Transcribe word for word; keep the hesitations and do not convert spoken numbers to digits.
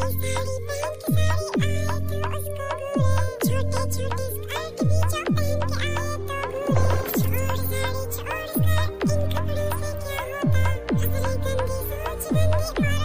छोटी साड़ी छोड़ कर इनके भरोसे क्या होता, असली गंदी सोच बन के